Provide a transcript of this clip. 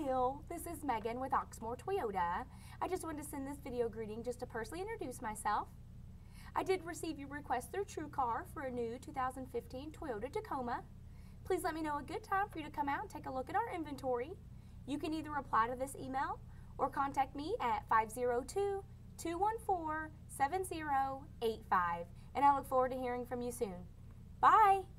Bill. This is Megan with Oxmoor Toyota. I just wanted to send this video greeting just to personally introduce myself. I did receive your request through TrueCar for a new 2015 Toyota Tacoma. Please let me know a good time for you to come out and take a look at our inventory. You can either reply to this email or contact me at 502-214-7085, and I look forward to hearing from you soon. Bye!